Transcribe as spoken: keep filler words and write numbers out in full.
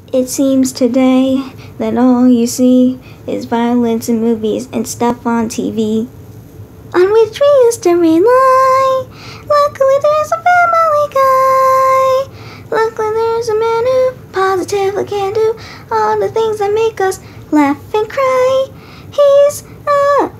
It seems today that all you see is violence in movies and stuff on T V, on which we used to rely. Luckily there's a Family Guy. Luckily there's a man who positively can do all the things that make us laugh and cry. He's a